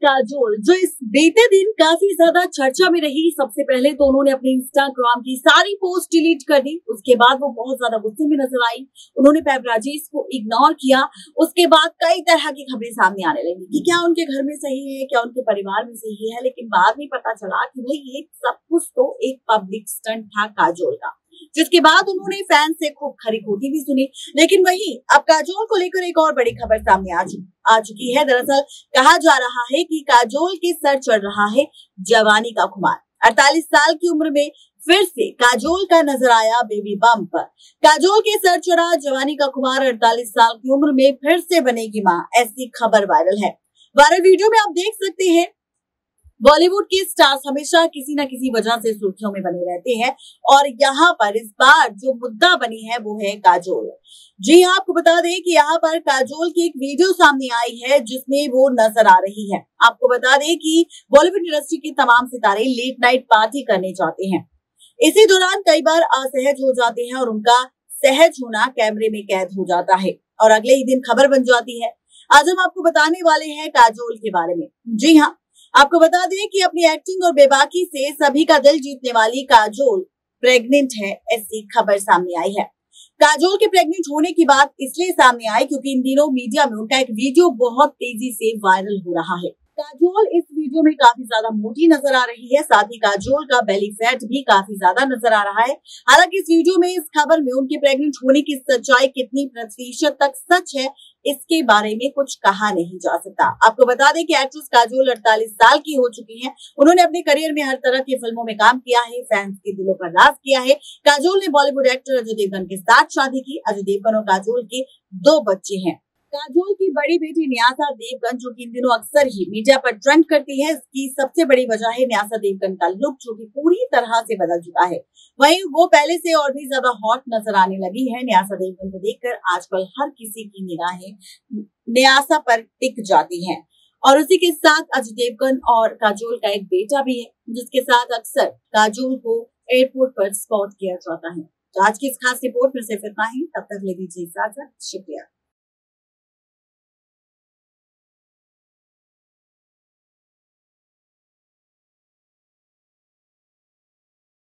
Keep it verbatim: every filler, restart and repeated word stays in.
काजोल, जो इस बीते दिन काफी ज्यादा चर्चा में रही। सबसे पहले तो उन्होंने अपने इंस्टाग्राम की सारी पोस्ट डिलीट कर दी। उसके बाद वो बहुत ज्यादा गुस्से में नजर आई। उन्होंने पैपराजीज को इग्नोर किया। उसके बाद कई तरह की खबरें सामने आने लगी कि क्या उनके घर में सही है, क्या उनके परिवार में सही है। लेकिन बाद में पता चला कि भाई ये सब कुछ तो एक पब्लिक स्टंट था काजोल का, जिसके बाद उन्होंने फैन से खूब खरी खोटी भी सुनी। लेकिन वहीं अब काजोल को लेकर एक और बड़ी खबर सामने आ चुकी आ चुकी है। दरअसल कहा जा रहा है कि काजोल के सर चढ़ रहा है जवानी का खुमार। अड़तालीस साल की उम्र में फिर से काजोल का नजर आया बेबी बम्प। काजोल के सर चढ़ा जवानी का खुमार, अड़तालीस साल की उम्र में फिर से बनेगी मां, ऐसी खबर वायरल है। वायरल वीडियो में आप देख सकते हैं बॉलीवुड के स्टार्स हमेशा किसी न किसी वजह से सुर्खियों में बने रहते हैं और यहाँ पर इस बार जो मुद्दा बनी है वो है काजोल। जी हाँ, आपको बता दें कि यहाँ पर काजोल की एक वीडियो सामने आई है जिसमें वो नजर आ रही है। आपको बता दें कि बॉलीवुड इंडस्ट्री के तमाम सितारे लेट नाइट पार्टी करने जाते हैं। इसी दौरान कई बार असहज हो जाते हैं और उनका सहज होना कैमरे में कैद हो जाता है और अगले ही दिन खबर बन जाती है। आज हम आपको बताने वाले हैं काजोल के बारे में। जी हाँ, आपको बता दें कि अपनी एक्टिंग और बेबाकी से सभी का दिल जीतने वाली काजोल प्रेग्नेंट है, ऐसी खबर सामने आई है। काजोल के प्रेग्नेंट होने की बात इसलिए सामने आई क्योंकि इन दिनों मीडिया में उनका एक वीडियो बहुत तेजी से वायरल हो रहा है। काजोल इस वीडियो में काफी ज्यादा मोटी नजर आ रही है, साथ ही काजोल का बेली फैट भी काफी ज्यादा नजर आ रहा है। हालांकि इस वीडियो में, इस खबर में उनके प्रेग्नेंट होने की सच्चाई कितनी प्रतिशत तक सच है, इसके बारे में कुछ कहा नहीं जा सकता। आपको बता दें कि एक्ट्रेस काजोल अड़तालीस साल की हो चुकी हैं। उन्होंने अपने करियर में हर तरह की फिल्मों में काम किया है, फैंस के दिलों पर राज किया है। काजोल ने बॉलीवुड एक्टर अजय देवगन के साथ शादी की। अजय देवगन और काजोल के दो बच्चे हैं। काजोल की बड़ी बेटी न्यासा देवगन, जो कि इन दिनों अक्सर ही मीडिया पर ट्रेंड करती है, इसकी सबसे बड़ी वजह है न्यासा देवगन का लुक, जो कि पूरी तरह से बदल चुका है। वहीं वो पहले से और भी ज्यादा हॉट नजर आने लगी है। न्यासा देवगन को देखकर आजकल हर किसी की निगाहें न्यासा पर टिक जाती हैं। और उसी के साथ अजय देवगन और काजोल का एक बेटा भी है, जिसके साथ अक्सर काजोल को एयरपोर्ट पर स्पॉट किया जाता है। तो आज की इस खास रिपोर्ट में सिर्फ इतना ही। तब तक ले दीजिए इजाजत। शुक्रिया।